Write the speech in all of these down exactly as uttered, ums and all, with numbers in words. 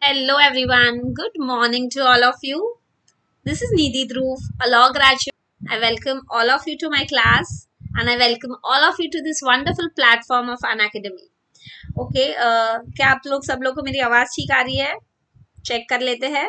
Hello everyone, good morning to all of you. This is Nidhi Dhruv, a law graduate. I welcome all of you to my class and I welcome all of you to this wonderful platform of Unacademy. Okay, uh, क्या आप लोग सब लोग को मेरी आवाज ठीक आ रही है? चेक कर लेते हैं.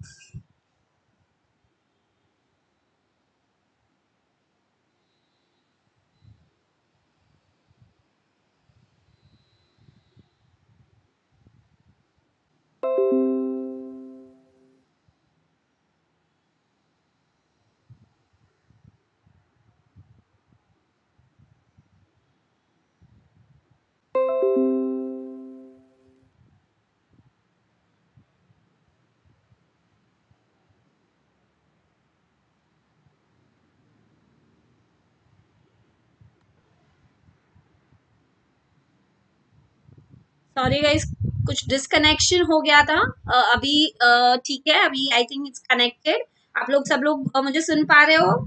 सॉरी गाइस, कुछ डिस्कनेक्शन हो गया था. uh, अभी uh, ठीक है. अभी आई थिंक इट्स कनेक्टेड. आप लोग सब लोग uh, मुझे सुन पा रहे हो?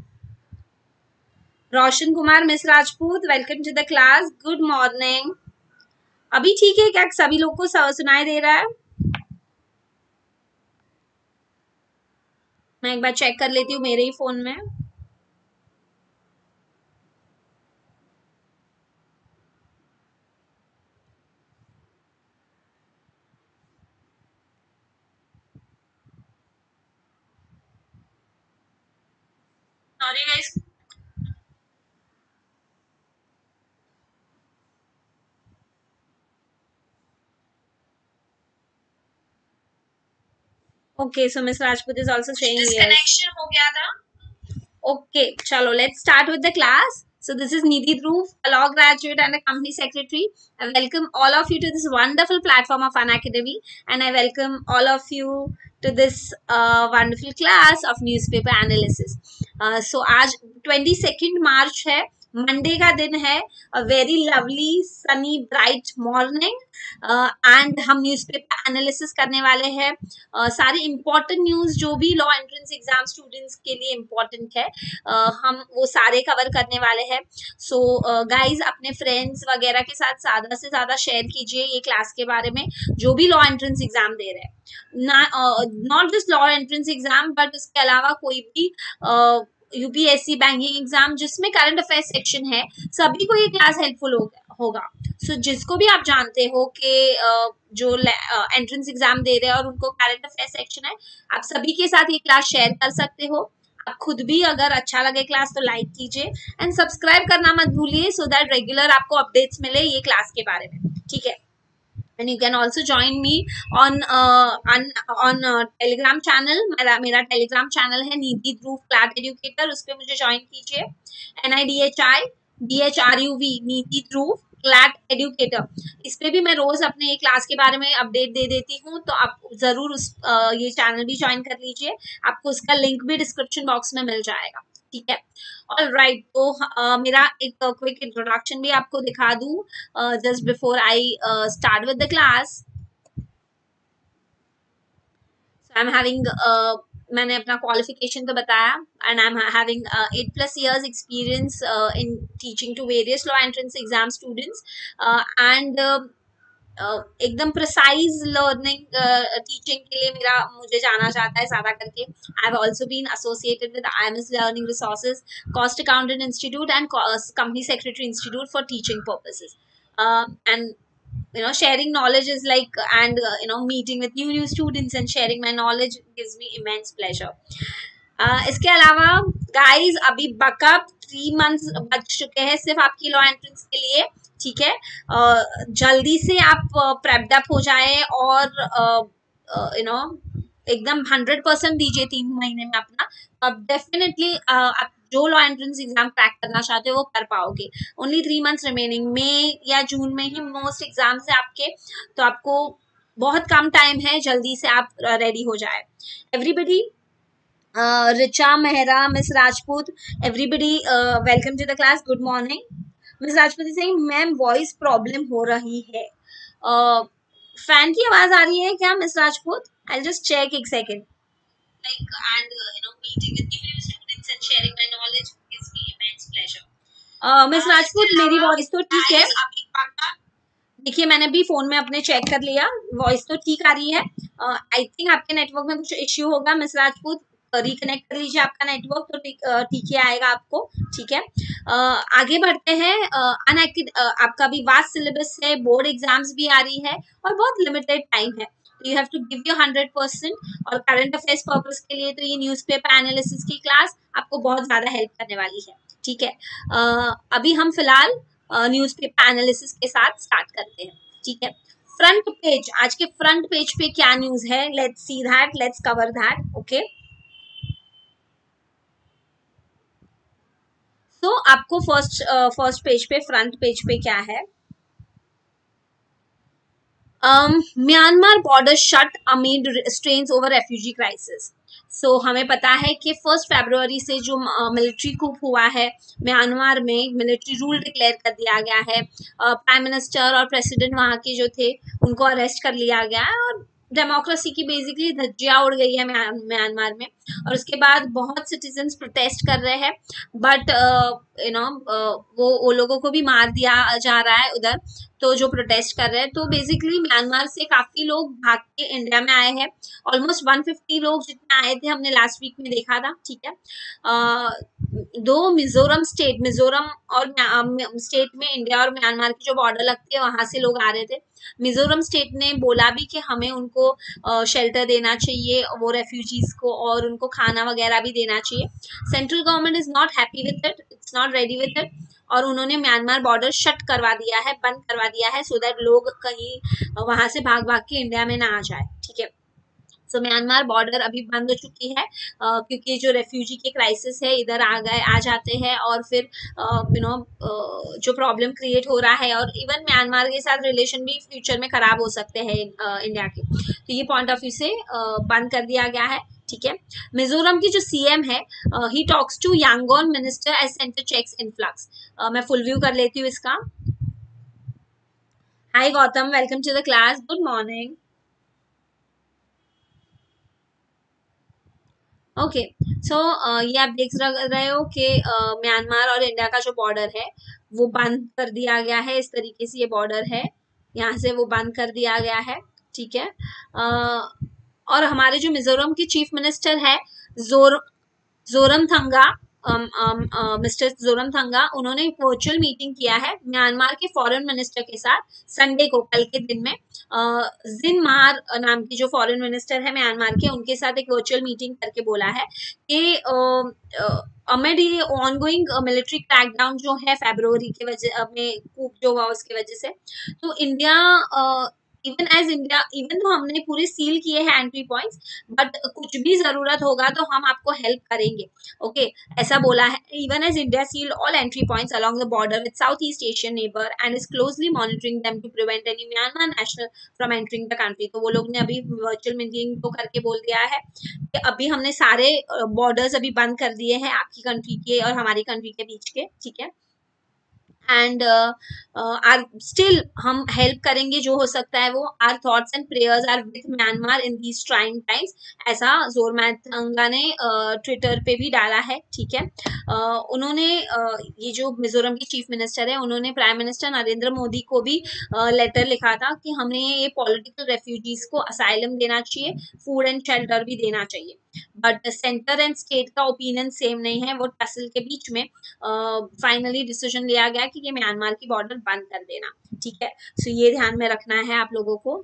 Roshan Kumar, miss Rajput, welcome to the class. Good morning. अभी ठीक है क्या? सभी लोग को सुनाई दे रहा है? मैं एक बार चेक कर लेती हूँ मेरे ही फोन में. Sorry guys. Okay, so Miss Rajput is also saying yes. Disconnection हो गया था. Okay, chalo, let's start with the class. So this is Nidhi Dhruv, a law graduate and a company secretary. I welcome all of you to this wonderful platform of Unacademy, and I welcome all of you to this uh, wonderful class of newspaper analysis. Uh, so आज twenty-second March है, Monday का दिन है. A very lovely sunny bright morning and हम newspaper analysis करने वाले हैं. uh, सारी इंपॉर्टेंट न्यूज जो भी लॉ एंट्रेंस एग्जाम स्टूडेंट्स के लिए इम्पोर्टेंट है, uh, हम वो सारे कवर करने वाले हैं. सो गाइज, अपने फ्रेंड्स वगैरह के साथ ज्यादा से ज्यादा शेयर कीजिए ये क्लास के बारे में, जो भी लॉ एंट्रेंस एग्जाम दे रहे हैं. Not just law entrance exam but उसके अलावा कोई भी uh, यूपीएससी बैंकिंग एग्जाम जिसमें करंट अफेयर्स सेक्शन है, सभी को ये क्लास हेल्पफुल होगा. सो so, जिसको भी आप जानते हो कि जो एंट्रेंस एग्जाम दे रहे हैं और उनको करंट अफेयर्स सेक्शन है, आप सभी के साथ ये क्लास शेयर कर सकते हो. आप खुद भी अगर अच्छा लगे क्लास तो लाइक कीजिए एंड सब्सक्राइब करना मत भूलिए, सो दैट रेगुलर आपको अपडेट्स मिले ये क्लास के बारे में. ठीक है. and you can also join me on uh, on on uh, telegram channel. मेरा मेरा telegram channel है नीति ध्रुव क्लैट एजुकेटर. उस पर मुझे ज्वाइन कीजिए. N I D H I D H R U V Niti Dhruv CLAT educator. इस पे भी मैं रोज अपने ये क्लास के बारे में अपडेट दे देती हूँ, तो आप जरूर उस uh, ये चैनल भी ज्वाइन कर लीजिए. आपको उसका लिंक भी डिस्क्रिप्शन बॉक्स में मिल जाएगा. ठीक है. All right. तो uh, मेरा एक क्विक uh, इंट्रोडक्शन भी आपको दिखा दूं just before I start with the class. I am having, मैंने अपना क्वालिफिकेशन तो बताया, and I am having eight plus years experience in teaching to various law entrance exam students and Uh, एकदम precise learning teaching के लिए मेरा मुझे जाना जाता है ज्यादा करके. I have also been associated with IMS learning resources, cost accountant institute and company secretary institute for teaching purposes. And you know sharing knowledge is like, and uh, you know meeting with new new students and sharing my knowledge gives me immense pleasure. uh, इसके अलावा guys, अभी backup three months बच चुके हैं सिर्फ आपकी law entrance के लिए. ठीक है. uh, जल्दी से आप प्रेप्ड अप हो जाए और यू नो एकदम हंड्रेड परसेंट दीजिए तीन महीने में अपना. अब डेफिनेटली आप जो लॉ एंट्रेंस एग्जाम क्रैक करना चाहते हो वो कर पाओगे. Only three months remaining. मई या जून में ही मोस्ट एग्जाम्स है आपके, तो आपको बहुत कम टाइम है. जल्दी से आप रेडी हो जाए. Everybody, Richa Mehra, miss Rajput, everybody welcome to the class. Good morning. Miss Rajput Singh, ma'am voice problem हो रही है. फैन uh, की आवाज आ रही है क्या miss Rajput? I just check एक second. Like and uh, you know meeting with new students and sharing my knowledge gives me immense pleasure. uh, miss Rajput, मेरी वॉइस तो ठीक है. देखिए मैंने भी फोन में अपने चेक कर लिया, वॉइस तो ठीक आ रही है। आई uh, थिंक आपके नेटवर्क में कुछ इश्यू होगा। मिस राजपूत रिकनेक्ट कर लीजिए आपका नेटवर्क, तो ठीक ही आएगा आपको। ठीक है, uh, आगे बढ़ते हैं। uh, uh, आपका भी वास्ट सिलेबस है, बोर्ड एग्जाम्स भी आ रही है और बहुत लिमिटेड टाइम है, तो you have to give your hundred percent. और करंट अफेयर्स पर्पस के लिए तो ये न्यूज़पेपर एनालिसिस की क्लास आपको बहुत ज्यादा हेल्प करने वाली है। ठीक है, uh, अभी हम फिलहाल न्यूज़पेपर एनालिसिस के साथ स्टार्ट करते हैं। ठीक है, फ्रंट पेज, आज के फ्रंट पेज पे क्या न्यूज है, let's see that, let's cover that. Okay, तो आपको फर्स्ट फर्स्ट पेज पे, फ्रंट पेज पे क्या है? Myanmar border shut amid strains over refugee crisis. So हमें पता है कि फर्स्ट फरवरी से जो मिलिट्री uh, कूप हुआ है म्यांमार में, मिलिट्री रूल डिक्लेयर कर दिया गया है। प्राइम uh, मिनिस्टर और प्रेसिडेंट वहाँ के जो थे उनको अरेस्ट कर लिया गया है और डेमोक्रेसी की बेसिकली धज्जियां उड़ गई है म्यांमार में। और उसके बाद बहुत सिटीजन्स प्रोटेस्ट कर रहे हैं, बट यू नो वो वो लोगों को भी मार दिया जा रहा है उधर, तो जो प्रोटेस्ट कर रहे हैं। तो बेसिकली म्यांमार से काफी लोग भाग के इंडिया में आए हैं, ऑलमोस्ट वन फिफ्टी लोग जितने आए थे, हमने लास्ट वीक में देखा था। ठीक है, uh, दो मिजोरम स्टेट, मिजोरम और स्टेट में इंडिया और म्यांमार की जो बॉर्डर लगती है वहां से लोग आ रहे थे। मिजोरम स्टेट ने बोला भी कि हमें उनको शेल्टर uh, देना चाहिए, वो रेफ्यूजीज को, और उनको खाना वगैरह भी देना चाहिए। Central government is not happy with it, it's not ready with it, और उन्होंने म्यांमार बॉर्डर शट करवा दिया है, बंद करवा दिया है, सो दैट लोग कहीं वहां से भाग भाग के इंडिया में ना आ जाए। ठीक है, सो म्यांमार बॉर्डर अभी बंद हो चुकी है, uh, क्योंकि जो रेफ्यूजी के क्राइसिस है इधर आ गए आ जाते हैं, और फिर यू नो जो प्रॉब्लम क्रिएट हो रहा है, और इवन म्यांमार के साथ रिलेशन भी फ्यूचर में खराब हो सकते हैं uh, इंडिया के, तो ये पॉइंट ऑफ व्यू से uh, बंद कर दिया गया है। ठीक है, मिजोरम की जो सीएम है, he talks to Yangon minister as centre checks influx. मैं फुल व्यू कर लेती हूँ इसका। Hi Gautam, welcome to the class, good morning. Okay, so ये आप देख रहे हो कि म्यांमार और इंडिया का जो बॉर्डर है वो बंद कर दिया गया है। इस तरीके से ये बॉर्डर है, यहाँ से वो बंद कर दिया गया है। ठीक है, uh, और हमारे जो मिजोरम के चीफ मिनिस्टर है जोर जोरमथंगा, मिस्टर जोरमथंगा, उन्होंने एक वर्चुअल मीटिंग किया है म्यांमार के फॉरेन मिनिस्टर के साथ संडे को, कल के दिन में। जिन मार नाम की जो फॉरेन मिनिस्टर है म्यांमार के, उनके साथ एक वर्चुअल मीटिंग करके बोला है कि अमेड ये ऑनगोइंग मिलिट्री क्रैकडाउन जो है फरवरी के वजह में, कूप जो हुआ उसकी वजह से, तो India even as India, even तो हमने पूरे सील किए हैं एंट्री पॉइंट्स, बट कुछ भी जरूरत होगा तो हम आपको हेल्प करेंगे। ओके okay, ऐसा बोला है। Even as India seal all entry points along the border with south east Asian neighbour and is closely monitoring them to prevent any Myanmar national from entering the country. तो वो लोग ने अभी virtual meeting तो करके बोल दिया है कि अभी हमने सारे बॉर्डर्स अभी बंद कर दिए हैं आपकी कंट्री के और हमारी कंट्री के बीच के। ठीक है, एंड आर स्टिल हम हेल्प करेंगे जो हो सकता है वो। Our thoughts and prayers are with Myanmar in these trying times, ऐसा जोरमथंगा ने ट्विटर uh, पे भी डाला है। ठीक है, uh, उन्होंने uh, ये जो मिजोरम के चीफ मिनिस्टर है, उन्होंने प्राइम मिनिस्टर नरेंद्र मोदी को भी लेटर uh, लिखा था कि हमें ये पॉलिटिकल रेफ्यूजीज को असाइलम देना चाहिए, फूड एंड शेल्टर भी देना चाहिए, बट सेंटर एंड स्टेट का ओपिनियन सेम नहीं है। वो टसल के बीच में फाइनली uh, डिसीजन लिया गया कि ये म्यांमार की बॉर्डर बंद कर देना। ठीक है, सो so ये ध्यान में रखना है आप लोगों को।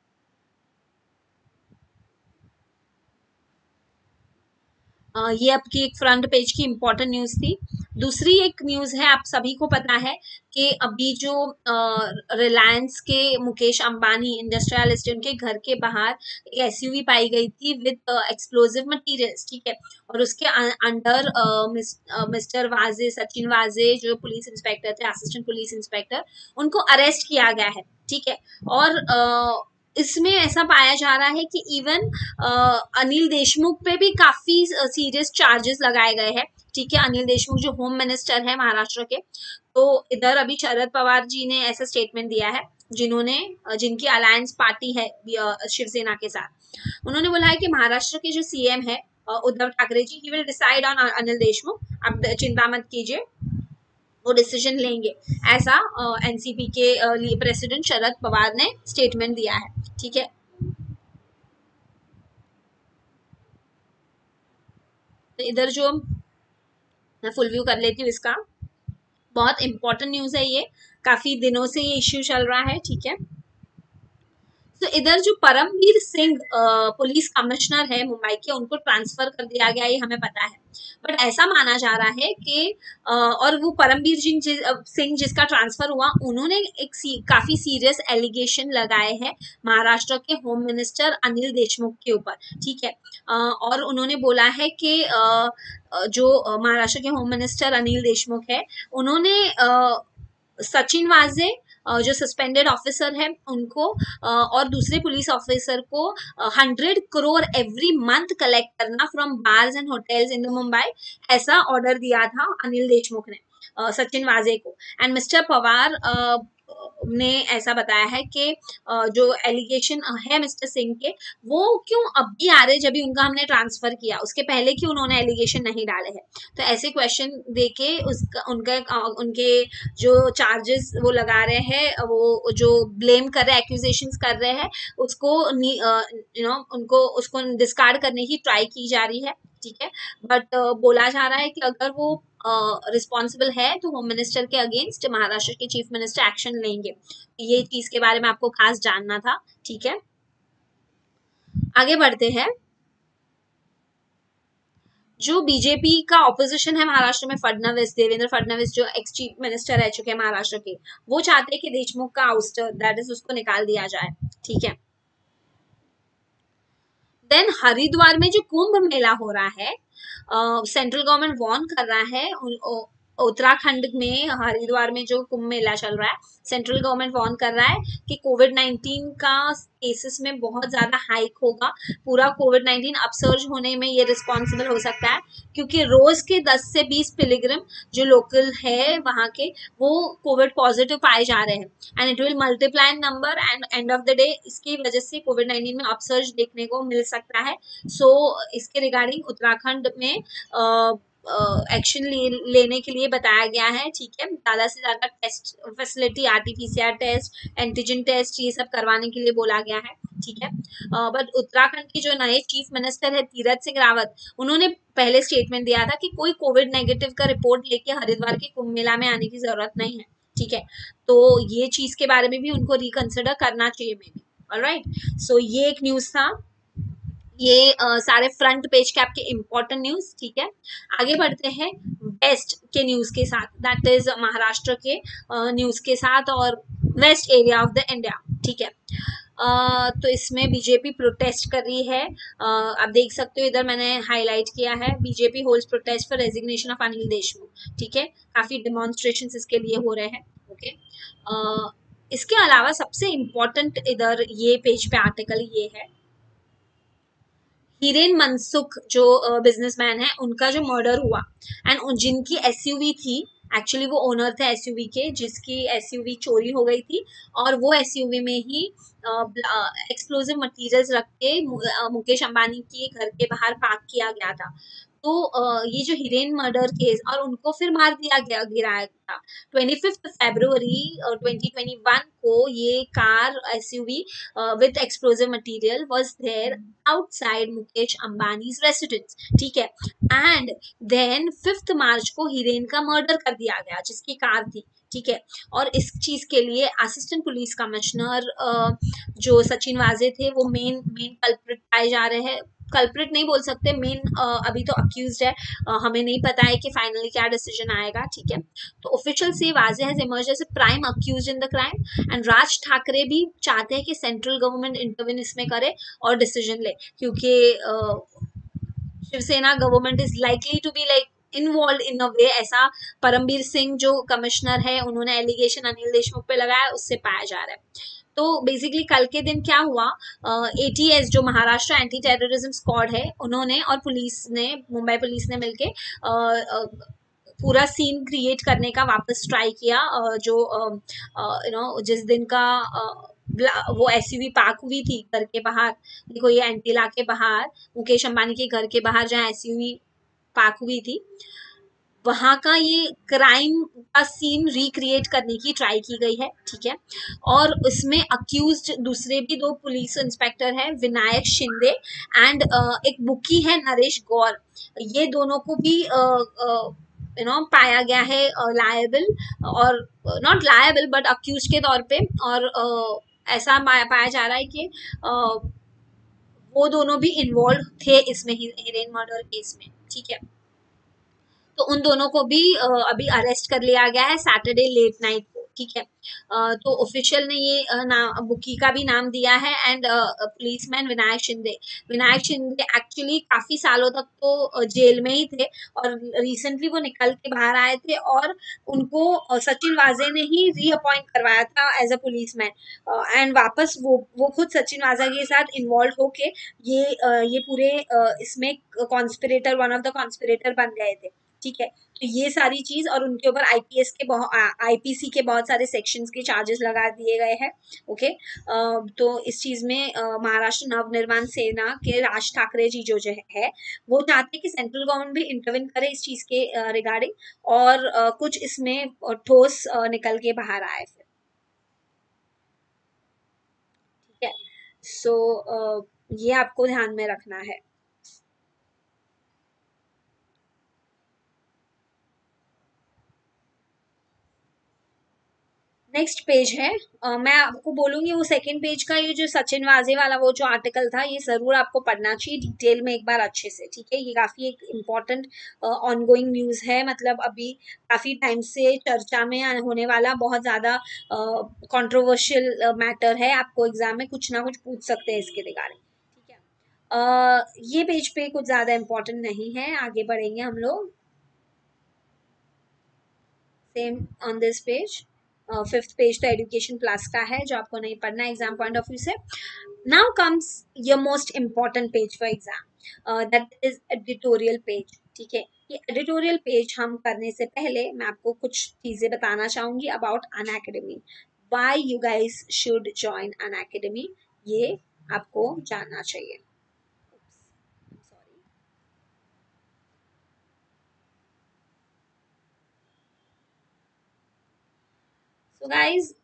Uh, ये आपकी एक फ्रंट पेज की इंपॉर्टेंट न्यूज थी। दूसरी एक न्यूज है, आप सभी को पता है कि अभी जो रिलायंस uh, के मुकेश अंबानी इंडस्ट्रियलिस्ट, उनके घर के बाहर एक एसयूवी पाई गई थी विद एक्सप्लोजिव मटेरियल्स। ठीक है, और उसके अंडर मिस्टर वाजे, सचिन वाजे, जो पुलिस इंस्पेक्टर थे, असिस्टेंट पुलिस इंस्पेक्टर, उनको अरेस्ट किया गया है। ठीक है, और uh, इसमें ऐसा पाया जा रहा है कि इवन अनिल देशमुख पे भी काफी सीरियस चार्जेस लगाए गए हैं। ठीक है, अनिल देशमुख जो होम मिनिस्टर है महाराष्ट्र के, तो इधर अभी शरद पवार जी ने ऐसा स्टेटमेंट दिया है, जिन्होंने जिनकी अलायंस पार्टी है शिवसेना के साथ, उन्होंने बोला है कि महाराष्ट्र के जो सीएम है Uddhav Thackeray ji, he will decide on Anil Deshmukh, आप चिंता मत कीजिए, वो डिसीजन लेंगे, ऐसा एनसीपी के लिए प्रेसिडेंट शरद पवार ने स्टेटमेंट दिया है। ठीक है, तो इधर जो मैं फुल व्यू कर लेती हूँ इसका, बहुत इंपॉर्टेंट न्यूज है ये, काफी दिनों से ये इश्यू चल रहा है। ठीक है, तो इधर जो परमवीर सिंह पुलिस कमिश्नर है मुंबई के, उनको ट्रांसफर कर दिया गया, ये हमें पता है, बट ऐसा माना जा रहा है कि और वो परमवीर सिंह जि, सिंह जिसका ट्रांसफर हुआ, उन्होंने एक सी, काफी सीरियस एलिगेशन लगाए हैं महाराष्ट्र के होम मिनिस्टर अनिल देशमुख के ऊपर। ठीक है, और उन्होंने बोला है कि जो महाराष्ट्र के होम मिनिस्टर अनिल देशमुख है, उन्होंने सचिन वाजे जो सस्पेंडेड ऑफिसर है उनको और दूसरे पुलिस ऑफिसर को hundred crore every month collect करना from bars and hotels in the Mumbai, ऐसा ऑर्डर दिया था अनिल देशमुख ने सचिन वाजे को। एंड मिस्टर पवार ने ऐसा बताया है कि जो एलिगेशन है मिस्टर सिंह के, वो क्यों अभी आ रहे जब भी उनका हमने ट्रांसफर किया, उसके पहले क्यों उन्होंने एलिगेशन नहीं डाले हैं। तो ऐसे क्वेश्चन देके उसका उनका उनके जो चार्जेस वो लगा रहे हैं, वो जो ब्लेम कर रहे हैं, एक्यूजेशंस कर रहे हैं, उसको यू नो उनको उसको डिस्कार्ड करने की ट्राई की जा रही है। ठीक है, बट बोला जा रहा है कि अगर वो रिस्पॉन्सिबल uh, है तो होम मिनिस्टर के अगेंस्ट महाराष्ट्र के चीफ मिनिस्टर एक्शन लेंगे। ये चीज के बारे में आपको खास जानना था। ठीक है, आगे बढ़ते हैं। जो बीजेपी का ऑपोजिशन है महाराष्ट्र में, फडणवीस, देवेंद्र फडणवीस जो एक्स चीफ मिनिस्टर रह चुके हैं महाराष्ट्र के, वो चाहते हैं कि देशमुख का आउस्टर, दैट इज उसको निकाल दिया जाए। ठीक है, देन हरिद्वार में जो कुंभ मेला हो रहा है, सेंट्रल गवर्नमेंट वार्न कर रहा है, उत्तराखंड में हरिद्वार में जो कुंभ मेला चल रहा है, सेंट्रल गवर्नमेंट वार्न कर रहा है कि कोविड नाइन्टीन का केसेस में बहुत ज्यादा हाइक होगा, पूरा कोविड नाइन्टीन अपसर्ज होने में ये रिस्पॉन्सिबल हो सकता है, क्योंकि रोज के दस से बीस पिलग्रिम जो लोकल है वहां के, वो कोविड पॉजिटिव पाए जा रहे हैं, and it will multiply in number, and end of the day इसकी वजह से कोविड नाइन्टीन में अपसर्ज देखने को मिल सकता है। सो so, इसके रिगार्डिंग उत्तराखंड में uh, एक्शन ले, लेने के लिए बताया गया है। ठीक है, ज्यादा से ज्यादा test facility, RTPCR test, antigen test, ये सब करवाने के लिए बोला गया है। ठीक है, बट उत्तराखंड के जो नए चीफ मिनिस्टर है तीरथ सिंह रावत, उन्होंने पहले स्टेटमेंट दिया था कि कोई कोविड नेगेटिव का रिपोर्ट लेके हरिद्वार के कुंभ मेला में आने की जरूरत नहीं है। ठीक है, तो ये चीज के बारे में भी उनको रिकंसिडर करना चाहिए मे बी। ऑलराइट, सो ये एक न्यूज था, ये uh, सारे फ्रंट पेज के आपके इंपॉर्टेंट न्यूज। ठीक है, आगे बढ़ते हैं वेस्ट के न्यूज के साथ, दैट इज महाराष्ट्र के न्यूज uh, के साथ और west area of the India. ठीक है, uh, तो इसमें बीजेपी प्रोटेस्ट कर रही है, uh, आप देख सकते हो इधर मैंने हाईलाइट किया है, BJP holds protest for resignation of Anil Deshmukh. ठीक है, काफी डिमॉन्स्ट्रेशन इसके लिए हो रहे हैं। Okay okay? uh, इसके अलावा सबसे इम्पोर्टेंट इधर ये पेज पे आर्टिकल ये है, हिरेन मनसुख जो बिजनेसमैन है, उनका जो मर्डर हुआ, एंड जिनकी एसयूवी थी, एक्चुअली वो ओनर थे एसयूवी के, जिसकी एसयूवी चोरी हो गई थी, और वो एसयूवी में ही एक्सप्लोजिव मटेरियल्स रख के मुकेश अंबानी के घर के बाहर पार्क किया गया था। तो ये जो हिरेन मर्डर केस, और उनको फिर मार दिया गया, गिराया था twenty fifth February twenty twenty one को। ये car SUV with explosive material was there outside Mukesh Ambani's residence. ठीक है, एंड देन फिफ्थ मार्च को हिरेन का मर्डर कर दिया गया, जिसकी कार थी। ठीक है, और इस चीज के लिए असिस्टेंट पुलिस कमिश्नर जो सचिन वाजे थे, वो मेन मेन कल्प्रिट पाए जा रहे हैं। कल्प्रिट नहीं बोल सकते, मेन अभी तो अक्यूज्ड है, हमें नहीं पता है कि फाइनली क्या डिसीजन आएगा। ठीक है, तो ऑफिशियल से Waze has emerged as a prime accused in the crime, and Raj Thackeray भी चाहते हैं कि सेंट्रल गवर्नमेंट इंटरवीन इसमें करे और डिसीजन ले, क्योंकि Shiv Sena government is likely to be like involve in a way, ऐसा परमवीर सिंह जो कमिश्नर है, उन्होंने एलिगेशन अनिल देशमुख पे लगाया, उससे पाया जा रहा है। तो बेसिकली कल के दिन क्या हुआ, एटीएस जो महाराष्ट्र एंटी टेररिज्म स्क्वाड है, उन्होंने और पुलिस ने, मुंबई पुलिस ने मिलके पूरा सीन क्रिएट करने का वापस ट्राई किया, जो यू नो जिस दिन का वो एसयूवी पार्क हुई थी घर के बाहर, देखो ये एंटीला के बाहर, मुकेश अंबानी के घर के बाहर जहाँ एसयूवी पार्क हुई थी, वहाँ का ये क्राइम का सीन रिक्रिएट करने की ट्राई की गई है, ठीक है। और उसमें अक्यूज्ड दूसरे भी दो पुलिस इंस्पेक्टर हैं, विनायक शिंदे एंड एक बुकी है नरेश गौर। ये दोनों को भी यू नो पाया गया है लायबल, और नॉट लायबल बट अक्यूज के तौर पे। और uh, ऐसा पाया जा रहा है कि uh, वो दोनों भी इन्वॉल्व थे इसमें, हिरेन मर्डर केस में, ठीक है। तो उन दोनों को भी अभी अरेस्ट कर लिया गया है सैटरडे लेट नाइट को, ठीक है। तो ऑफिशियल ने ये नाम, बुकी का भी नाम दिया है, and policeman Vinayak Shinde. Vinayak Shinde actually काफी सालों तक तो जेल में ही थे, और रिसेंटली वो निकल के बाहर आए थे, और उनको सचिन वाजे ने ही रीअपॉइंट करवाया था एज अ पुलिसमैन। एंड वापस वो वो खुद सचिन वाजा के साथ इन्वॉल्व होके ये ये पूरे इसमें conspirator, one of the conspirator बन गए थे, ठीक है। तो ये सारी चीज, और उनके ऊपर आईपीएस के आईपीसी के बहुत सारे सेक्शंस के चार्जेस लगा दिए गए हैं, ओके। तो इस चीज में महाराष्ट्र नवनिर्माण सेना के राज ठाकरे जी जो जो है वो चाहते हैं कि सेंट्रल गवर्नमेंट भी इंटरवेन करे इस चीज के रिगार्डिंग, और कुछ इसमें ठोस निकल के बाहर आए फिर, ठीक है। सो ये आपको ध्यान में रखना है। नेक्स्ट पेज है, uh, मैं आपको बोलूंगी वो सेकंड पेज का, ये जो सचिन वाजे वाला वो जो आर्टिकल था, ये जरूर आपको पढ़ना चाहिए डिटेल में एक बार अच्छे से, ठीक है। ये काफी एक इम्पॉर्टेंट ऑनगोइंग न्यूज है, मतलब अभी काफी टाइम से चर्चा में होने वाला बहुत ज्यादा कंट्रोवर्शियल मैटर है। आपको एग्जाम में कुछ ना कुछ पूछ सकते हैं इसके रिगार्डिंग, ठीक है। uh, ये पेज पे कुछ ज्यादा इम्पोर्टेंट नहीं है, आगे बढ़ेंगे हम लोग। Same on this page, fifth page तो एजुकेशन प्लस का है जो आपको नहीं पढ़ना एग्जाम पॉइंट ऑफ व्यू से। Now comes your most important page for exam, that is editorial page, ठीक है। ये एडिटोरियल पेज हम करने से पहले मैं आपको कुछ चीजें बताना चाहूंगी about Unacademy, why you guys should join Unacademy, ये आपको जानना चाहिए। So guys,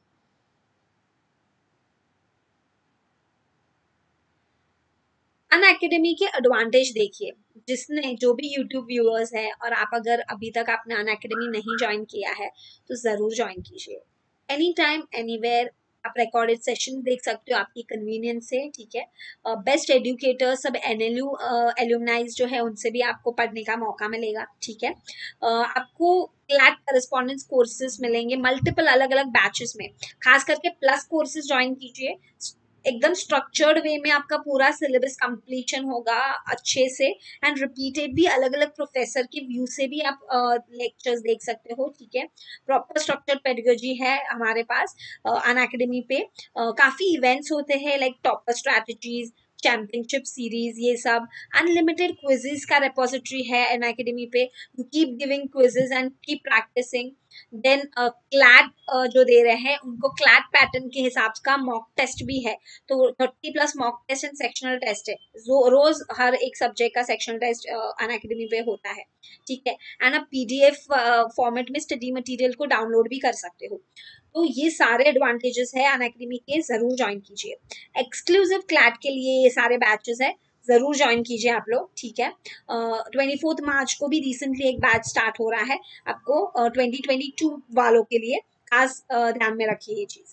अनअकैडमी के एडवांटेज देखिए, जिसने जो भी यूट्यूब व्यूअर्स है, और आप अगर अभी तक आपने अनअकैडमी नहीं ज्वाइन किया है तो जरूर ज्वाइन कीजिए। एनी टाइम एनीवेयर आप रिकॉर्डेड सेशन देख सकते हो आपकी कन्वीनियंस से, ठीक है। बेस्ट एडुकेटर सब एनएलयू एल्यूमनाइज जो है उनसे भी आपको पढ़ने का मौका मिलेगा, ठीक है। uh, आपको क्लैट करस्पॉन्डेंस कोर्सेज मिलेंगे मल्टीपल अलग अलग बैचेस में, खास करके प्लस कोर्सेज ज्वाइन कीजिए। एकदम स्ट्रक्चर्ड वे में आपका पूरा सिलेबस कंप्लीशन होगा अच्छे से, एंड रिपीटेड भी अलग अलग प्रोफेसर के व्यू से भी आप लेक्चर्स uh, देख सकते हो, ठीक है। प्रॉपर स्ट्रक्चर्ड पेडागोजी है हमारे पास अनअकैडमी पे। uh, काफी इवेंट्स होते हैं like topper strategies, championship series, ये सब। अनलिमिटेड क्विजेस का रेपोजिटरी है अनअकैडमी पे, you keep giving quizzes and keep practising. Then CLAT जो दे रहे हैं उनको क्लैट पैटर्न के हिसाब का मॉक टेस्ट भी है, तो thirty plus mock test and sectional test है, जो रोज हर एक सब्जेक्ट का सेक्शनल टेस्ट अनअकैडमी पे होता है, ठीक है। एंड आप पीडीएफ फॉर्मेट में स्टडी मटेरियल को डाउनलोड भी कर सकते हो। तो ये सारे एडवांटेजेस है अनअकैडमी के, जरूर ज्वाइन कीजिए। एक्सक्लूसिव क्लैट के लिए ये सारे बैचेस है, जरूर ज्वाइन कीजिए आप लोग, ठीक है। ट्वेंटी फोर्थ मार्च को भी रिसेंटली एक बैच स्टार्ट हो रहा है, आपको ट्वेंटी ट्वेंटी टू वालों के लिए खास uh, ध्यान में रखिए ये चीज।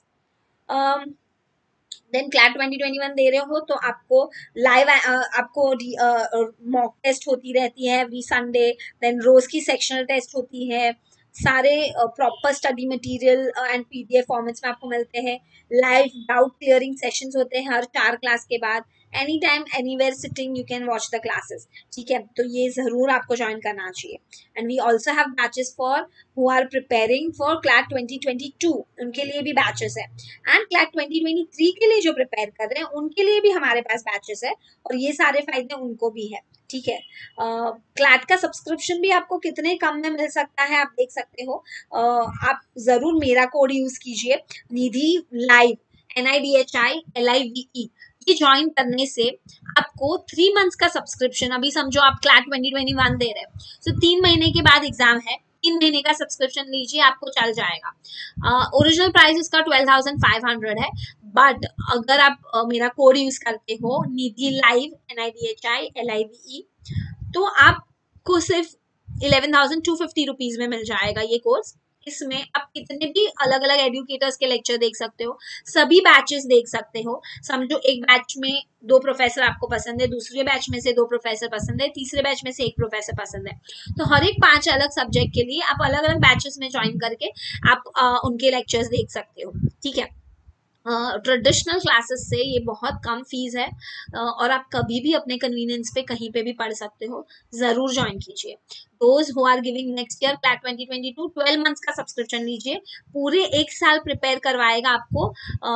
Then CLAT twenty twenty one दे रहे हो तो आपको लाइव आपको मॉक टेस्ट होती रहती है एवरी संडे, देन रोज की सेक्शनल टेस्ट होती है, सारे proper study material and PDF formats में आपको मिलते हैं। लाइव डाउट क्लियरिंग सेशंस होते हैं हर चार क्लास के बाद, any time anywhere sitting you can watch the classes, ठीक है। तो ये जरूर आपको ज्वाइन करना चाहिए। And we also have batches for who are preparing for CLAT twenty twenty two, उनके लिए भी बैचेस है। And CLAT twenty twenty three के लिए जो प्रिपेयर कर रहे हैं उनके लिए भी हमारे पास बैचेस है, और ये सारे फायदे उनको भी है, ठीक है। क्लैट uh, का सब्सक्रिप्शन भी आपको कितने कम में मिल सकता है आप देख सकते हो। uh, आप जरूर मेरा कोड यूज कीजिए, Nidhi live, N I D H I L I V E, ये ज्वाइन करने से आपको थ्री मंथ्स का सब्सक्रिप्शन, अभी समझो आप क्लैट ट्वेंटी ट्वेंटी वन दे रहे हो, सो so, तीन महीने के बाद एग्जाम है, तीन महीने का सब्सक्रिप्शन लीजिए, आपको चल जाएगा। ओरिजिनल प्राइस इसका ट्वेल्व थाउजेंड फाइव हंड्रेड है, बट अगर आप uh, मेरा कोड यूज करते हो Nidhi live, N I D H I L I V E, तो आपको सिर्फ eleven thousand two fifty rupees में मिल जाएगा ये कोर्स। इसमें आप कितने भी अलग अलग एडुकेटर्स के लेक्चर देख सकते हो, सभी बैचेस देख सकते हो। समझो एक बैच में दो प्रोफेसर आपको पसंद है, दूसरे बैच में से दो प्रोफेसर पसंद है, तीसरे बैच में से एक प्रोफेसर पसंद है, तो हर एक पांच अलग सब्जेक्ट के लिए आप अलग अलग बैचेस में ज्वाइन करके आप आ, उनके लेक्चर्स देख सकते हो। ठीक है, ट्रेडिशनल uh, क्लासेस से ये बहुत कम फीस है, uh, और आप कभी भी अपने कन्वीनियंस पे कहीं पे भी पढ़ सकते हो, जरूर ज्वाइन कीजिए। Those who are giving next year CLAT twenty twenty two, twelve months का सब्सक्रिप्शन लीजिए, पूरे एक साल प्रिपेयर करवाएगा आपको।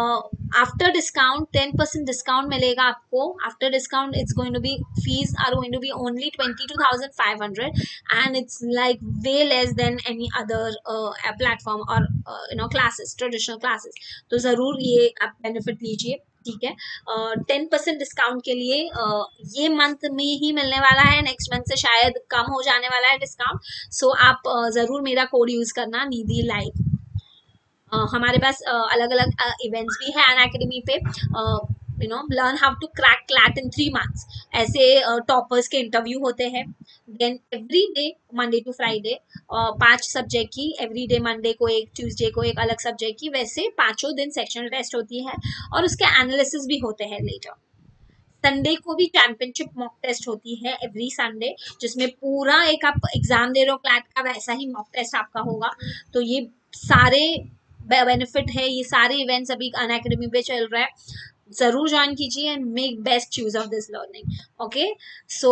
After discount ten percent discount मिलेगा आपको। After discount it's going to be, fees are going to be only twenty two thousand five hundred, and it's like way less than any other platform और you know classes, traditional classes. तो जरूर ये आप benefit लीजिए। ठीक है, ten percent discount के लिए uh, ये मंथ में ही मिलने वाला है, नेक्स्ट मंथ से शायद कम हो जाने वाला है डिस्काउंट। सो so, आप uh, जरूर मेरा कोड यूज करना, निधि लाइव। uh, हमारे पास अलग अलग इवेंट्स भी है अनअकैडमी पे, you know learn how to crack CLAT in three months, ऐसे टॉपर्स uh, के इंटरव्यू होते हैं। Then every day Monday to Friday पांच सब्जेक्ट की, एवरी डे मंडे को एक, ट्यूसडे को एक अलग सब्जेक्ट की, वैसे पांचों दिन सेक्शनल टेस्ट होती है और उसके एनालिसिस भी होते हैं लेटर। संडे को भी चैंपियनशिप मॉक टेस्ट होती है एवरी संडे, जिसमें पूरा एक आप एग्जाम दे रहे हो क्लैट का, वैसा ही मॉक टेस्ट आपका होगा। तो ये सारे बेनिफिट है, ये सारे इवेंट्स अभी अनअकैडमी पे चल रहा है, जरूर ज्वाइन कीजिए and make best use of this learning. Okay, so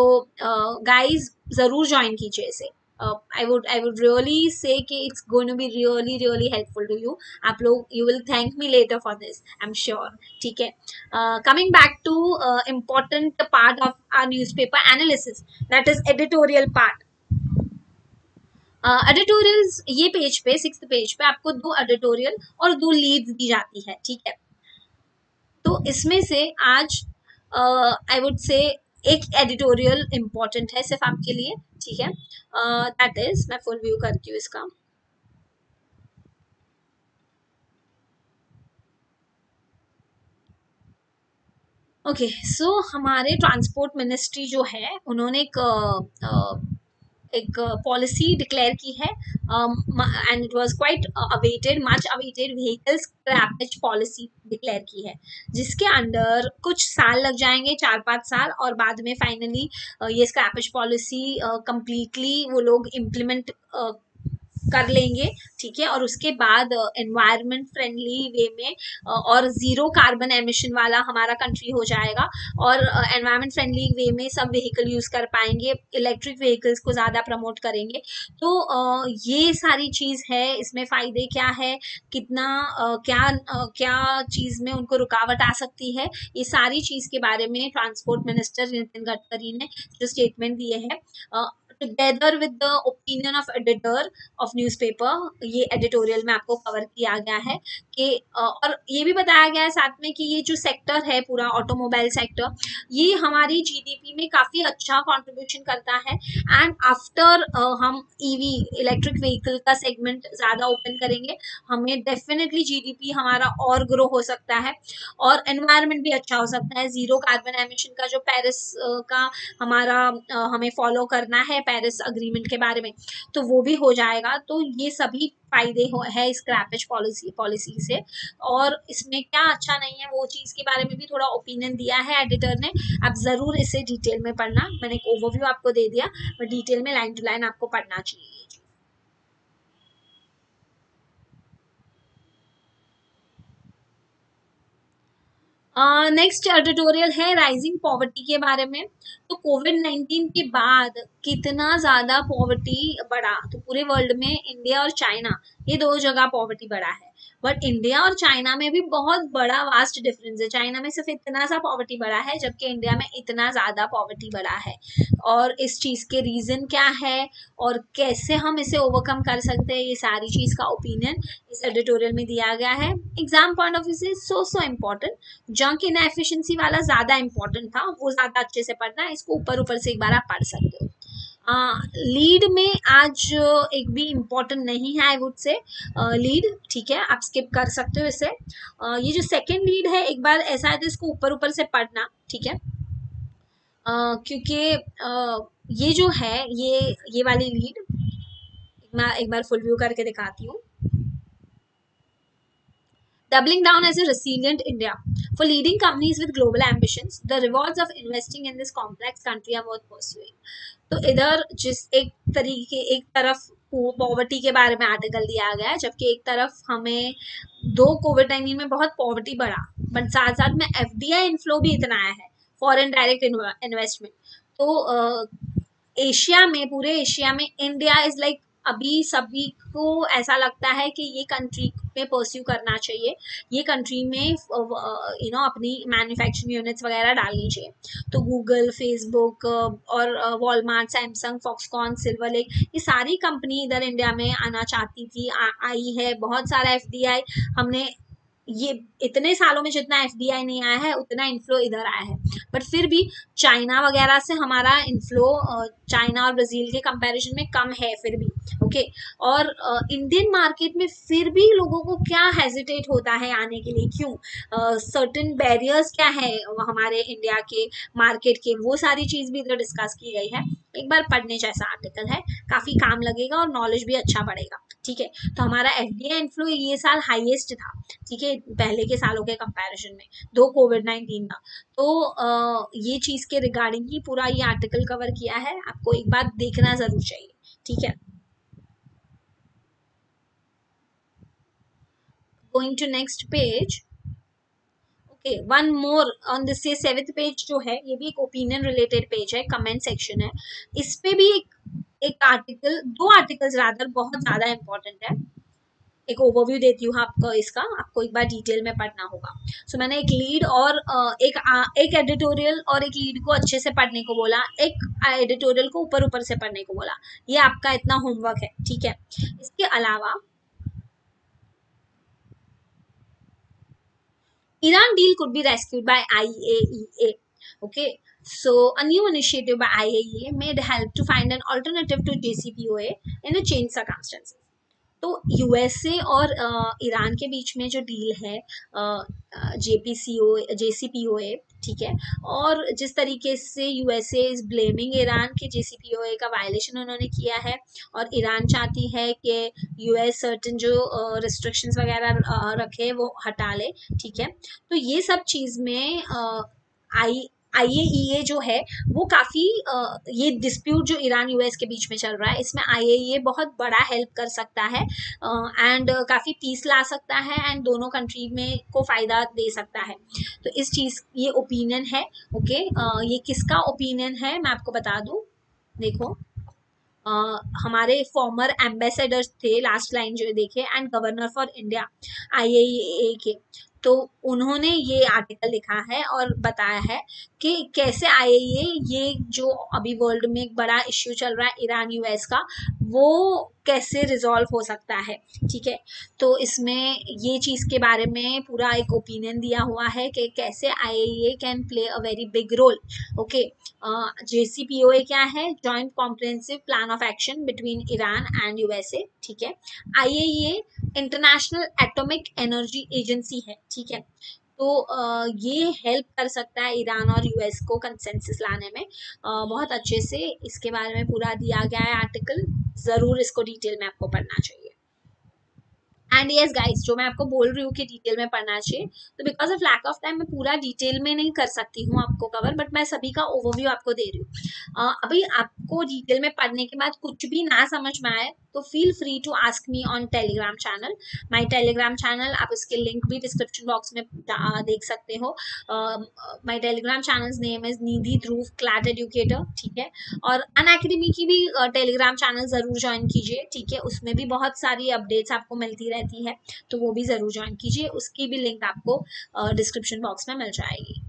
guys जरूर ज्वाइन कीजिए इसे। I would I would really say कि it's going to be really really helpful to you. आप लोग you will thank me later for this, I am sure. ठीक है, coming back to important part of our newspaper analysis, that is editorial part. Editorials uh, ये page पे, sixth page पे आपको दो editorial और दो लीड्स दी जाती है। ठीक है, तो इसमें से आज आई वुड से एक एडिटोरियल इम्पॉर्टेंट है सिर्फ आपके लिए। ठीक है, दैट इज, मैं फुल व्यू करती हूँ इसका। ओके, सो हमारे ट्रांसपोर्ट मिनिस्ट्री जो है, उन्होंने एक uh, uh, एक पॉलिसी डिक्लेयर की है, and it was quite awaited, much awaited vehicle scrappage policy declare की है, जिसके अंडर कुछ साल लग जाएंगे, चार पांच साल, और बाद में फाइनली uh, ये स्क्रैपेज पॉलिसी कंप्लीटली वो लोग इम्प्लीमेंट uh, कर लेंगे। ठीक है, और उसके बाद एनवायरनमेंट फ्रेंडली वे में uh, और जीरो कार्बन एमिशन वाला हमारा कंट्री हो जाएगा, और एनवायरनमेंट फ्रेंडली वे में सब व्हीकल यूज कर पाएंगे, इलेक्ट्रिक व्हीकल्स को ज्यादा प्रमोट करेंगे। तो uh, ये सारी चीज है, इसमें फायदे क्या है, कितना uh, क्या uh, क्या चीज में उनको रुकावट आ सकती है, ये सारी चीज के बारे में ट्रांसपोर्ट मिनिस्टर नितिन गडकरी ने जो स्टेटमेंट दिए हैं, uh, together with the opinion of editor of newspaper, ये एडिटोरियल में आपको कवर किया गया है कि, और ये भी बताया गया है साथ में कि ये जो सेक्टर है पूरा ऑटोमोबाइल सेक्टर, ये हमारी जीडीपी में काफी अच्छा कंट्रीब्यूशन करता है, एंड आफ्टर हम ईवी इलेक्ट्रिक व्हीकल का सेगमेंट ज्यादा ओपन करेंगे, हमें डेफिनेटली जीडीपी हमारा और ग्रो हो सकता है, और एनवायरनमेंट भी अच्छा हो सकता है। जीरो कार्बन एमिशन का जो पेरिस uh, का हमारा uh, हमें फॉलो करना है पेरिस अग्रीमेंट के बारे में, तो वो भी हो जाएगा। तो ये सभी फायदे हो है स्क्रैपेज पॉलिसी पॉलिसी से। और इसमें क्या अच्छा नहीं है वो चीज के बारे में भी थोड़ा ओपिनियन दिया है एडिटर ने, आप जरूर इसे डिटेल में पढ़ना। मैंने एक ओवरव्यू आपको दे दिया, बट डिटेल में लाइन टू लाइन आपको पढ़ना चाहिए। नेक्स्ट एडिटोरियल है राइजिंग पॉवर्टी के बारे में। तो कोविड नाइन्टीन के बाद कितना ज्यादा पॉवर्टी बढ़ा, तो पूरे वर्ल्ड में इंडिया और चाइना ये दो जगह पॉवर्टी बढ़ा है। बट इंडिया और चाइना में भी बहुत बड़ा वास्ट डिफरेंस है। चाइना में सिर्फ इतना सा पॉवर्टी बढ़ा है, जबकि इंडिया में इतना ज्यादा पॉवर्टी बढ़ा है। और इस चीज के रीजन क्या है और कैसे हम इसे ओवरकम कर सकते हैं, ये सारी चीज का ओपिनियन इस एडिटोरियल में दिया गया है। एग्जाम पॉइंट ऑफ व्यू से so so important, junk in efficiency वाला ज्यादा इंपॉर्टेंट था, वो ज्यादा अच्छे से पढ़ना है, इसको ऊपर ऊपर से एक बार आप पढ़ सकते हो। लीड uh, में आज एक भी इम्पोर्टेंट नहीं है, आई वुड से लीड, ठीक है, आप स्किप कर सकते हो इसे। uh, ये जो सेकंड लीड है, एक बार ऐसा है तो इसको ऊपर ऊपर से पढ़ना, ठीक है, uh, क्योंकि uh, ये जो है ये ये वाली लीड मैं एक बार फुल व्यू करके दिखाती हूँ। Doubling down as a resilient India. For leading companies with global ambitions, the rewards of investing in this complex country are worth pursuing. तो इधर जिस एक तरीके एक तरफ पॉवर्टी के बारे में आर्टिकल दिया गया है, जबकि एक तरफ हमें दो कोविड नाइनटीन में बहुत पॉवर्टी बढ़ा, बट साथ साथ में एफडीआई इनफ्लो भी इतना आया है, फॉरेन डायरेक्ट इन्वेस्टमेंट। तो एशिया में, पूरे एशिया में इंडिया इज लाइक, अभी सभी को ऐसा लगता है कि ये कंट्री में परस्यू करना चाहिए, ये कंट्री में यू नो अपनी मैन्युफैक्चरिंग यूनिट्स वगैरह डालनी चाहिए। तो गूगल, फेसबुक और Walmart, Samsung, Foxconn, Silver Lake, ये सारी कंपनी इधर इंडिया में आना चाहती थी, आ, आई है। बहुत सारा एफडीआई हमने, ये इतने सालों में जितना एफडीआई नहीं आया है उतना इन्फ्लो इधर आया है, बट फिर भी चाइना वगैरह से हमारा इन्फ्लो चाइना और ब्राजील के कंपैरिजन में कम है फिर भी, ओके। और इंडियन मार्केट में फिर भी लोगों को क्या हेजिटेट होता है आने के लिए, क्यों, सर्टेन बैरियर्स क्या है हमारे इंडिया के मार्केट के, वो सारी चीज भी इधर डिस्कस की गई है। एक बार पढ़ने जैसा आर्टिकल है, काफी काम लगेगा और नॉलेज भी अच्छा बढ़ेगा, ठीक है। तो हमारा एफडीआई इन्फ्लो ये साल हाईएस्ट था, ठीक है, पहले के सालों के कंपैरिजन में, दो कोविड नाइनटीन का। तो आ, ये चीज के रिगार्डिंग ही पूरा ये आर्टिकल कवर किया है, आपको एक बार देखना जरूर चाहिए, ठीक है। Going to next page, okay, one more on this, ये सेवेंथ पेज जो है ये भी एक ओपिनियन रिलेटेड पेज है, कमेंट सेक्शन है, इस पे भी एक एक आर्टिकल, दो आर्टिकल्स रादर बहुत ज्यादा इंपॉर्टेंट है। एक ओवरव्यू देती हूँ आपको इसका, आपको एक बार डिटेल में पढ़ना होगा। सो so, मैंने एक लीड और एक एक एडिटोरियल और एक लीड को अच्छे से पढ़ने को बोला, एक एडिटोरियल को ऊपर ऊपर से पढ़ने को बोला, ये आपका इतना होमवर्क है, ठीक है। इसके अलावा Iran deal could be rescued by I A E A. Okay, so a new initiative by I A E A may help to find an alternative to J C P O A in a changed circumstances. तो USA और Iran के बीच में जो deal है जेपीसीओ JCPOA, ठीक है, और जिस तरीके से यूएसए इज ब्लेमिंग ईरान के जेसीपीओए का वायलेशन उन्होंने किया है, और ईरान चाहती है कि यूएस सर्टेन जो रिस्ट्रिक्शंस वगैरह रखे वो हटा ले, ठीक है। तो ये सब चीज में आई आईएईए जो है वो काफी ये डिस्प्यूट जो ईरान यूएस के बीच में चल रहा है, इसमें आईएईए बहुत बड़ा हेल्प कर सकता है एंड काफी पीस ला सकता है एंड दोनों कंट्री में को फायदा दे सकता है। तो इस चीज, ये ओपिनियन है, ओके। ये किसका ओपिनियन है मैं आपको बता दूं, देखो, Uh, हमारे फॉर्मर एम्बेसडर थे, लास्ट लाइन जो देखे, and governor for India IAEA के, तो उन्होंने ये आर्टिकल लिखा है और बताया है कि कैसे आईएईए, ये जो अभी वर्ल्ड में एक बड़ा इश्यू चल रहा है ईरान यूएस का, वो कैसे रिजॉल्व हो सकता है, ठीक है। तो इसमें ये चीज के बारे में पूरा एक ओपिनियन दिया हुआ है कि कैसे IAEA can play a very big role, okay. JCPOA क्या है, joint comprehensive plan of action between Iran and USA, ठीक है। IAEA International Atomic Energy Agency है, ठीक है। तो uh, ये हेल्प कर सकता है ईरान और यूएस को कंसेंसस लाने में, uh, बहुत अच्छे से इसके बारे में पूरा दिया गया है आर्टिकल, जरूर इसको डिटेल में आपको पढ़ना चाहिए। एंड यस गाइस, जो मैं आपको बोल रही हूँ कि डिटेल में पढ़ना चाहिए, तो because of lack of time मैं पूरा डिटेल में नहीं कर सकती हूँ आपको कवर, बट मैं सभी का ओवरव्यू आपको दे रही हूँ। uh, अभी आपको डिटेल में पढ़ने के बाद कुछ भी ना समझ में आए तो feel free to ask me on Telegram channel. My Telegram channel, आप इसके लिंक भी डिस्क्रिप्शन बॉक्स में देख सकते हो. My Telegram channel name is Nidhi Dhruv CLAT educator. ठीक है, और अन अकेडमी की भी टेलीग्राम चैनल जरूर ज्वाइन कीजिए. ठीक है, उसमें भी बहुत सारी अपडेट्स आपको मिलती रहती है, तो वो भी जरूर ज्वाइन कीजिए. उसकी भी लिंक आपको डिस्क्रिप्शन बॉक्स में मिल जाएगी.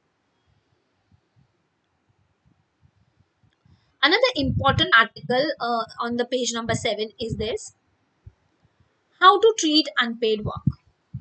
Another important article uh, on the page number seven is this: how to treat unpaid work.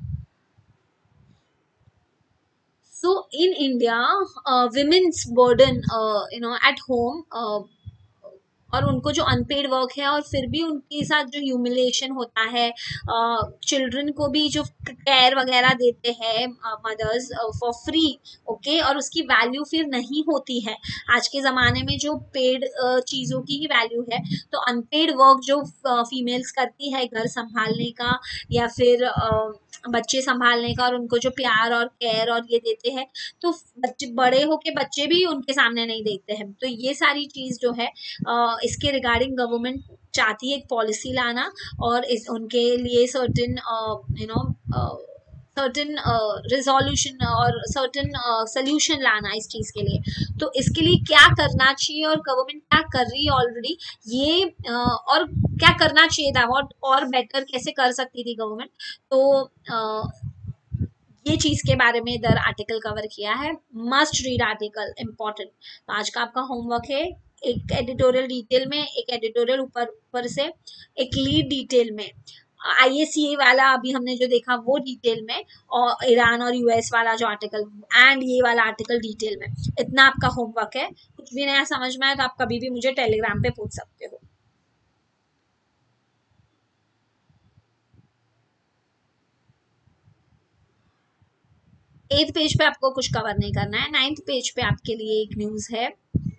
So in India, uh, women's burden, uh, you know, at home, uh, और उनको जो unpaid work है और फिर भी उनके साथ जो ह्यूमिलेशन होता है, चिल्ड्रन को भी जो केयर वगैरह देते हैं मदर्स फॉर फ्री, ओके, और उसकी वैल्यू फिर नहीं होती है. आज के ज़माने में जो पेड चीज़ों की ही वैल्यू है, तो अनपेड वर्क जो फीमेल्स करती है घर संभालने का या फिर uh, बच्चे संभालने का, और उनको जो प्यार और केयर और ये देते हैं, तो बच्चे बड़े होके बच्चे भी उनके सामने नहीं देखते हैं. तो ये सारी चीज़ जो है uh, इसके रिगार्डिंग गवर्नमेंट चाहती है एक पॉलिसी लाना, और इस उनके लिए certain you know certain resolution और सर्टेन सोल्यूशन लाना इस चीज़ के लिए. तो इसके लिए क्या करना चाहिए और गवर्नमेंट क्या कर रही है ऑलरेडी, ये uh, और क्या करना चाहिए था और, और बेटर कैसे कर सकती थी गवर्नमेंट, तो uh, ये चीज़ के बारे में इधर आर्टिकल कवर किया है. Must read article, important. तो आज का आपका होमवर्क है एक एडिटोरियल डिटेल में, एक एडिटोरियल ऊपर ऊपर से, एक लीड डिटेल में, आईएससीए वाला अभी हमने जो देखा वो डिटेल में, और ईरान और यूएस वाला जो आर्टिकल एंड ये वाला आर्टिकल डिटेल में. इतना आपका होमवर्क है. कुछ भी नया समझ में आए तो आप कभी भी मुझे टेलीग्राम पे पूछ सकते हो. एथ पेज पे आपको कुछ कवर नहीं करना है. नाइन्थ पेज पे आपके लिए एक न्यूज है.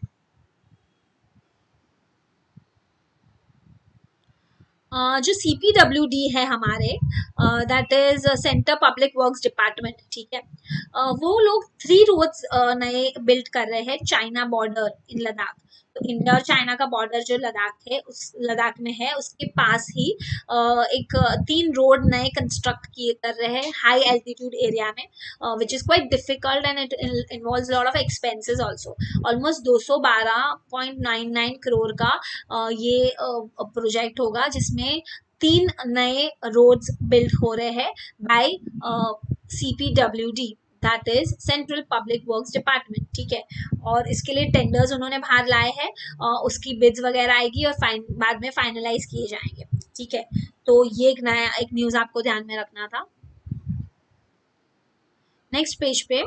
Uh, जो सी पी डब्ल्यू डी है हमारे, that is centre public works department. ठीक है, uh, वो लोग थ्री रोड्स uh, नए बिल्ड कर रहे हैं चाइना बॉर्डर इन लद्दाख. तो इंडिया और चाइना का बॉर्डर जो लद्दाख है, उस लद्दाख में है, उसके पास ही uh, एक तीन रोड नए कंस्ट्रक्ट किए कर रहे हैं हाई एल्टीट्यूड एरिया में, which is quite difficult and it involves lot of expenses also. Almost दो सौ बारह पॉइंट नाइन नाइन करोड़ का uh, ये प्रोजेक्ट uh, होगा, जिसमें तीन नए रोड्स बिल्ड हो रहे हैं by C P W D, that is central public works department. ठीक है, और इसके लिए टेंडर्स उन्होंने बाहर लाए हैं, उसकी बिड्स वगैरह आएगी और फाइन बाद में फाइनलाइज किए जाएंगे. ठीक है, तो ये एक नया एक न्यूज आपको ध्यान में रखना था. नेक्स्ट पेज पे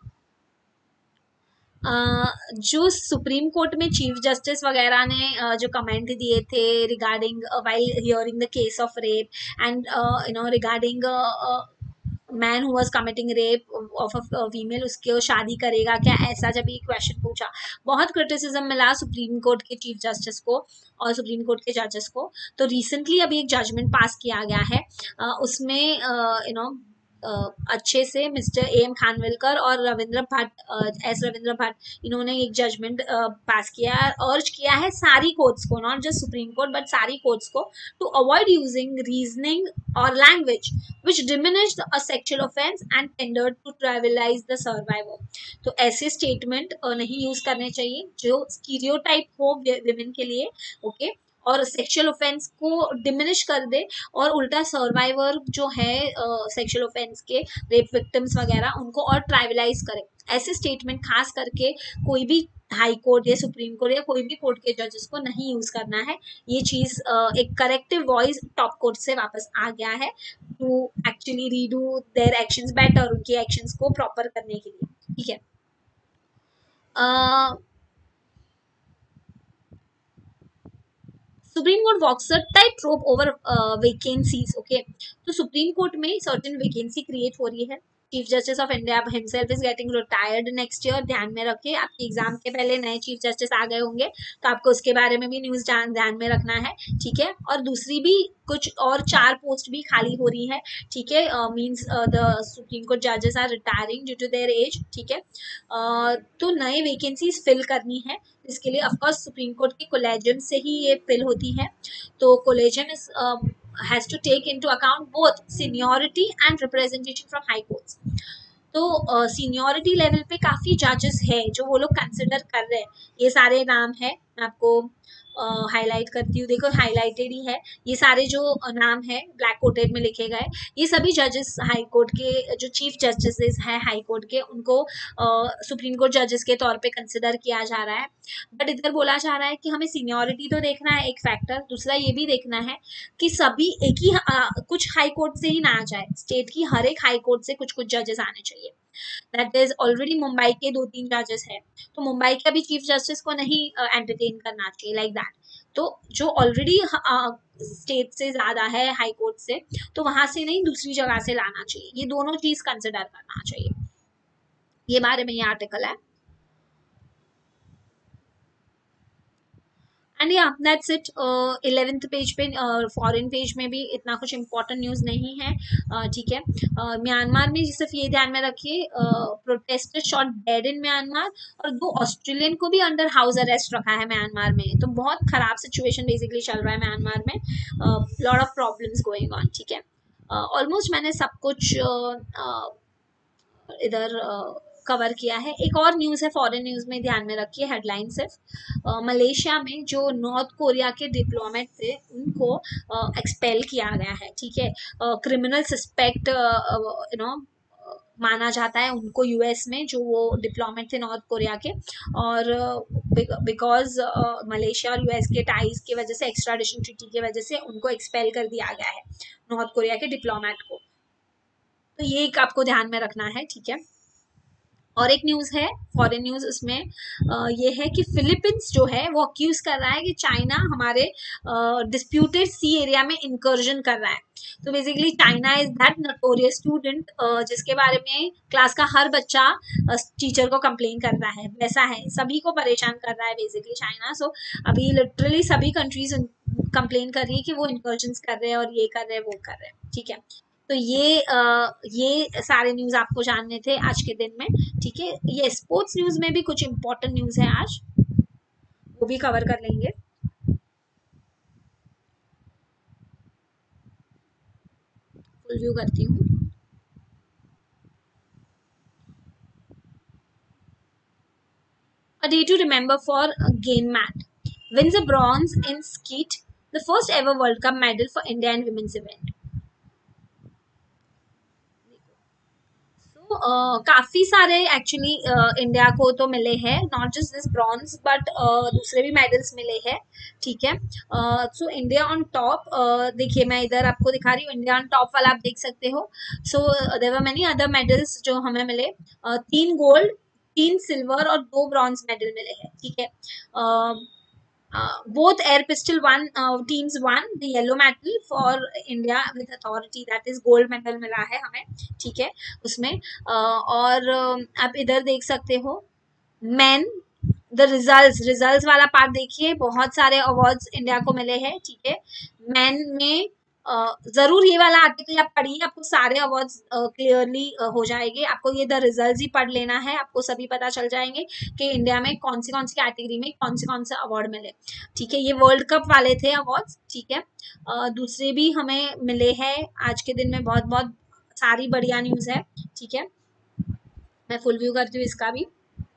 Uh, जो सुप्रीम कोर्ट में चीफ जस्टिस वगैरह ने uh, जो कमेंट दिए थे regarding while hearing the case of rape and you know regarding man who was committing rape of a female, उसके शादी करेगा क्या, ऐसा जब ये क्वेश्चन पूछा, बहुत क्रिटिसिज्म मिला सुप्रीम कोर्ट के चीफ जस्टिस को और सुप्रीम कोर्ट के जजेस को. तो रिसेंटली अभी एक जजमेंट पास किया गया है, uh, उसमें यू नो Uh, अच्छे से मिस्टर ए एम खानविलकर और रविंद्र भट्ट, एस रविंद्र भट्ट, इन्होंने एक जजमेंट uh, पास किया, अर्ज किया है सारी कोर्ट्स को, not just Supreme Court but सारी कोर्ट्स को, टू अवॉइड यूजिंग रीजनिंग और language which diminish a sexual offence and tendered to trivialise the survivor. तो ऐसे स्टेटमेंट uh, नहीं यूज करने चाहिए जो स्टीरियोटाइप हो विमेन के लिए, ओके okay? और सेक्सुअल ऑफेंस को डिमिनिश कर दे, और उल्टा सर्वाइवर जो है सेक्सुअल ऑफेंस के, रेप विक्टिम्स वगैरह, उनको और ट्राइवलाइज करे. ऐसे स्टेटमेंट खास करके कोई भी हाई कोर्ट या सुप्रीम कोर्ट या कोई भी कोर्ट के जजेस को नहीं यूज करना है. ये चीज uh, एक करेक्टिव वॉइस टॉप कोर्ट से वापस आ गया है to actually redo their actions better, उनके एक्शंस को प्रॉपर करने के लिए. ठीक है, uh, Supreme Court walks a tight rope over vacancies. Okay, तो सुप्रीम कोर्ट में सर्टेन वैकेंसी क्रिएट हो रही है. Chief justice of India himself is getting retired next year, ध्यान में रखिए। आपके एग्जाम के पहले नए चीफ जस्टिस आ गए होंगे, तो आपको उसके बारे में भी न्यूज ध्यान में रखना है, ठीक है। और दूसरी भी कुछ और चार पोस्ट भी खाली हो रही है, ठीक है। मींस द सुप्रीम कोर्ट जजेस are retiring due to their age, ठीक है। uh, तो नए वैकेंसीज फिल करनी है, इसके लिए ऑफ कोर्स सुप्रीम कोर्ट के कोलेजियम से ही ये फिल होती है। तो collegium is has to take into account both seniority and representation from High Courts. तो सीनियरिटी uh, लेवल पे काफी जजेस है जो वो लोग कंसिडर कर रहे हैं। ये सारे नाम है, मैं आपको हाईलाइट uh, करती हूँ, देखो हाईलाइटेड ही है ये सारे जो नाम है, ब्लैक कोटेड में लिखे गए। ये सभी जजेस हाई कोर्ट के, जो चीफ जस्टिस है हाई कोर्ट के, उनको सुप्रीम कोर्ट जजेस के तौर पे कंसिडर किया जा रहा है। बट इधर बोला जा रहा है कि हमें सीनियरिटी तो देखना है एक फैक्टर, दूसरा ये भी देखना है कि सभी एक ही आ, कुछ हाई कोर्ट से ही ना आ जाए, स्टेट की हर एक हाई कोर्ट से कुछ कुछ जजेस आने चाहिए। दैट इज ऑलरेडी मुंबई के दो तीन जजेस है, तो मुंबई का भी चीफ जस्टिस को नहीं एंटरटेन uh, करना चाहिए लाइक दैट। तो जो ऑलरेडी स्टेट uh, से ज्यादा है हाई कोर्ट से, तो वहां से नहीं दूसरी जगह से लाना चाहिए, ये दोनों चीज कंसिडर करना चाहिए। ये बारे में ये आर्टिकल है। एंड या दैट्स इट। इलेवेंथ पेज पे फॉरेन uh, पेज में भी इतना कुछ इम्पोर्टेंट न्यूज नहीं है, ठीक uh, है। uh, म्यांमार में सिर्फ ये ध्यान में रखिए, protesters shot dead in Myanmar, और दो ऑस्ट्रेलियन को भी अंडर हाउस अरेस्ट रखा है म्यांमार में। तो बहुत खराब सिचुएशन बेसिकली चल रहा है म्यांमार में, lot of problems going on, ठीक है। ऑलमोस्ट uh, मैंने सब कुछ uh, uh, इधर कवर uh, किया है। एक और न्यूज है फॉरेन न्यूज में, ध्यान में रखिए हेडलाइन सिर्फ। मलेशिया uh, में जो नॉर्थ कोरिया के डिप्लोमेट थे उनको एक्सपेल uh, किया गया है, ठीक है। क्रिमिनल सस्पेक्ट यू नो माना जाता है उनको यूएस में, जो वो डिप्लोमेट थे नॉर्थ कोरिया के, और बिकॉज मलेशिया और यूएस के टाइज की वजह से, एक्स्ट्राडिशन ट्रीटी की वजह से उनको एक्सपेल कर दिया गया है नॉर्थ कोरिया के डिप्लोमेट को। तो ये एक आपको ध्यान में रखना है, ठीक है। और एक न्यूज है फॉरेन न्यूज, उसमें ये है कि फिलीपींस जो है वो अक्यूज कर रहा है कि चाइना हमारे डिस्प्यूटेड सी एरिया में इंकर्जन कर रहा है। तो basically China is that notorious student जिसके बारे में क्लास का हर बच्चा टीचर को कंप्लेन कर रहा है, वैसा है, सभी को परेशान कर रहा है बेसिकली चाइना। सो अभी लिटरली सभी कंट्रीज कंप्लेन कर रही है कि वो इंकर्जन कर रहे हैं और ये कर रहे हैं वो कर रहे हैं, ठीक है। तो ये आ, ये सारे न्यूज आपको जानने थे आज के दिन में, ठीक है। ये स्पोर्ट्स न्यूज में भी कुछ इंपॉर्टेंट न्यूज है आज, वो भी कवर कर लेंगे। फुल व्यू करती हूँ। A day to remember for Gain Mat wins a bronze in skeet, the first ever World Cup medal for India in women's event. Uh, काफी सारे एक्चुअली इंडिया को तो मिले हैं, not just this bronze but दूसरे भी medals मिले हैं, ठीक है। सो इंडिया ऑन टॉप, देखिए मैं इधर आपको दिखा रही हूँ, इंडिया ऑन टॉप वाला आप देख सकते हो। So there were many other medals जो हमें मिले, uh, तीन गोल्ड, तीन सिल्वर और दो ब्रॉन्ज मेडल मिले हैं, ठीक है। uh, Uh, both air pistol one uh, teams won the yellow medal for India with authority, that is gold medal मिला है हमें, ठीक है उसमें। uh, और uh, आप इधर देख सकते हो men द रिजल्ट्स, रिजल्ट्स वाला पार्ट देखिए, बहुत सारे अवार्ड्स इंडिया को मिले हैं, ठीक है। मैन में Uh, जरूर ये वाला आर्टिकल आप पढ़िए, आपको सारे अवार्ड्स क्लियरली uh, uh, हो जाएंगे। आपको ये द रिजल्ट्स ही पढ़ लेना है, आपको सभी पता चल जाएंगे कि इंडिया में कौन सी कौन सी कैटेगरी में कौन से कौन से अवार्ड मिले, ठीक है। ये वर्ल्ड कप वाले थे अवार्ड्स, ठीक है। uh, दूसरे भी हमें मिले हैं आज के दिन में, बहुत बहुत सारी बढ़िया न्यूज है, ठीक है। मैं फुल व्यू करती हूँ इसका भी।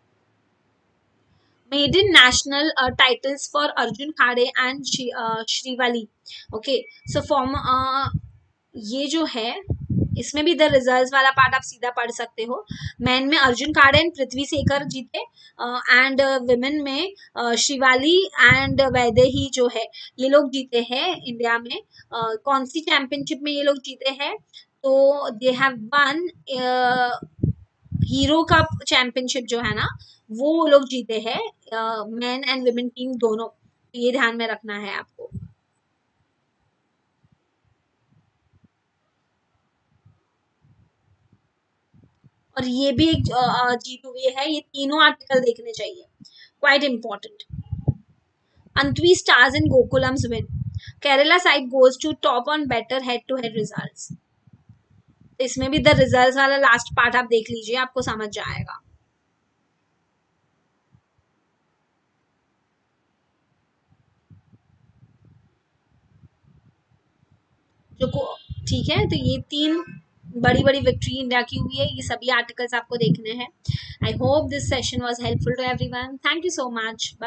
Maiden national uh, titles for Arjun Khade and Shri, uh, Shrivali. Okay, so form uh, ये जो है इसमें भी द रिजल्ट्स वाला पार्ट आप सीधा पढ़ सकते हो। मैन में अर्जुन खाड़े एंड पृथ्वी सेकर जीते, एंड विमेन में शिवाली एंड वैदेही जो है ये लोग जीते हैं इंडिया में। uh, कौन सी चैंपियनशिप में ये लोग जीते हैं, तो they have one Hero Cup championship जो है ना, वो वो लोग जीते हैं, मेन एंड विमेन टीम दोनों। ये ध्यान में रखना है आपको। और ये भी एक जी टू वी है, ये तीनों आर्टिकल देखने चाहिए, quite important. Antwi stars in Gokulam's win. Kerala side goes to top on better head-to-head results. इसमें भी द रिजल्ट्स वाला लास्ट पार्ट आप देख लीजिए, आपको समझ जाएगा। जो को ठीक है, तो ये तीन बड़ी बड़ी विक्ट्री इंडिया की हुई है, ये सभी आर्टिकल्स आपको देखने हैं। I hope this session was helpful to everyone. Thank you so much.